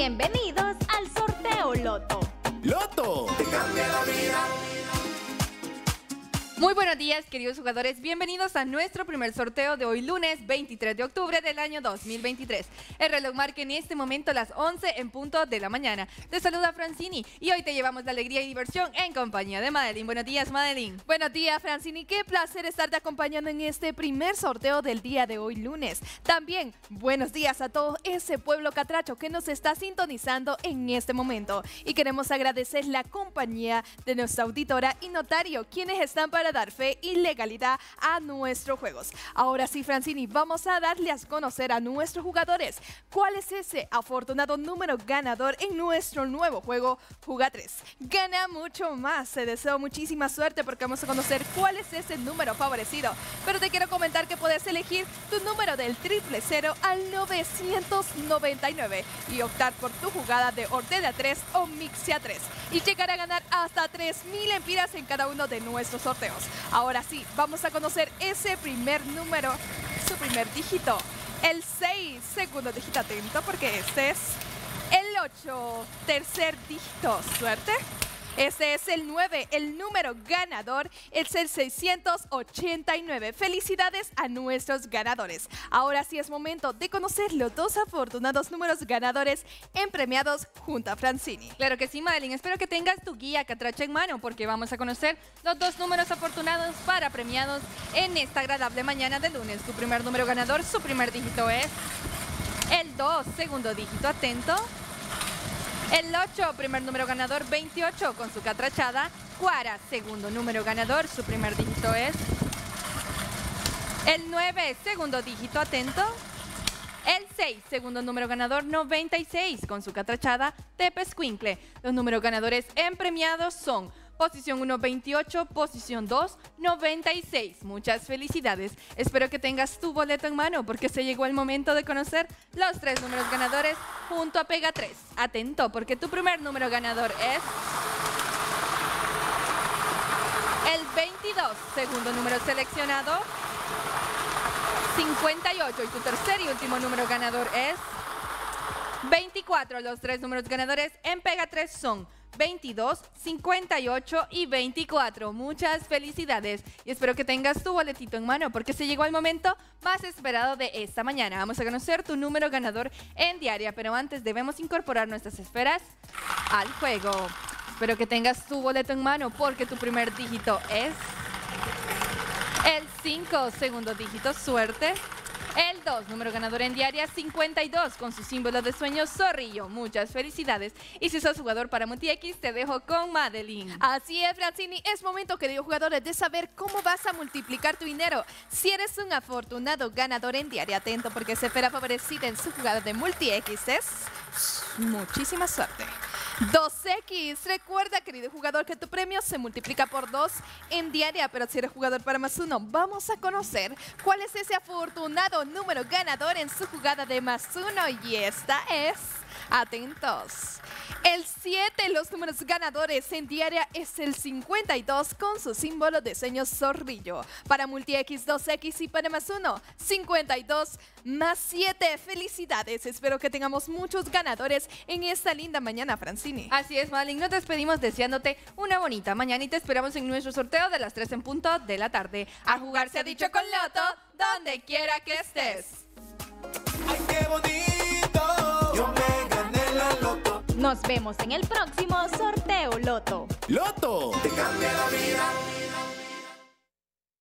Bienvenidos al sorteo Loto. ¡Loto! ¡Te cambia la vida! Muy buenos días, queridos jugadores. Bienvenidos a nuestro primer sorteo de hoy, lunes 23 de octubre del año 2023. El reloj marca en este momento las 11 en punto de la mañana. Te saluda Francini y hoy te llevamos la alegría y diversión en compañía de Madeline. Buenos días, Madeline. Buenos días, Francini. Qué placer estarte acompañando en este primer sorteo del día de hoy, lunes. También, buenos días a todo ese pueblo catracho que nos está sintonizando en este momento. Y queremos agradecer la compañía de nuestra auditora y notario, quienes están para dar fe y legalidad a nuestros juegos. Ahora sí, Francini, vamos a darle a conocer a nuestros jugadores cuál es ese afortunado número ganador en nuestro nuevo juego Juga 3. Gana mucho más. Te deseo muchísima suerte porque vamos a conocer cuál es ese número favorecido. Pero te quiero comentar que puedes elegir tu número del 000 al 999 y optar por tu jugada de Ordena 3 o Mixia 3 y llegar a ganar hasta 3.000 empiras en cada uno de nuestros sorteos. Ahora sí, vamos a conocer ese primer número, su primer dígito, el 6, segundo dígito, atento porque este es el 8, tercer dígito, suerte. Este es el 9, el número ganador es el 689. Felicidades a nuestros ganadores. Ahora sí es momento de conocer los dos afortunados números ganadores en premiados junto a Francini. Claro que sí, Madeline. Espero que tengas tu guía catracha en mano porque vamos a conocer los dos números afortunados para premiados en esta agradable mañana de lunes. Tu primer número ganador, su primer dígito es el 2, segundo dígito, atento. El 8, primer número ganador, 28 con su catrachada. Cuara, segundo número ganador, su primer dígito es el 9, segundo dígito, atento. El 6, segundo número ganador, 96 con su catrachada. Tepezcuincle. Los números ganadores en premiados son posición 1, 28, posición 2, 96. Muchas felicidades. Espero que tengas tu boleto en mano porque se llegó el momento de conocer los tres números ganadores junto a Pega 3. Atento porque tu primer número ganador es el 22, segundo número seleccionado, 58 y tu tercer y último número ganador es 24. Los tres números ganadores en Pega 3 son 22, 58 y 24. Muchas felicidades y espero que tengas tu boletito en mano porque se llegó el momento más esperado de esta mañana. Vamos a conocer tu número ganador en diaria, pero antes debemos incorporar nuestras esferas al juego. Espero que tengas tu boleto en mano porque tu primer dígito es el 5, segundo dígito, suerte. El 2, número ganador en diaria, 52, con su símbolo de sueño, zorrillo. Muchas felicidades. Y si sos jugador para MultiX, te dejo con Madeline. Así es, Francini. Es momento, queridos jugadores, de saber cómo vas a multiplicar tu dinero. Si eres un afortunado ganador en diaria, atento, porque se espera favorecida en su jugada de MultiX es muchísima suerte. 2X. Recuerda, querido jugador, que tu premio se multiplica por 2 en diaria, pero si eres jugador para más 1, vamos a conocer cuál es ese afortunado número ganador en su jugada de más 1 y esta es, atentos, el 7. Los números ganadores en diaria es el 52 con su símbolo de diseño zorrillo. Para MultiX, 2X y para más 1, 52 más 7. Felicidades. Espero que tengamos muchos ganadores en esta linda mañana, Francini. Así es, Madeline. Nos despedimos deseándote una bonita mañana y te esperamos en nuestro sorteo de las 3 en punto de la tarde. A jugar se ha dicho con Loto, donde quiera que estés. ¡Ay, qué bonito! Yo me gané la Loto. Nos vemos en el próximo sorteo Loto. ¡Loto! ¡Te cambia la vida!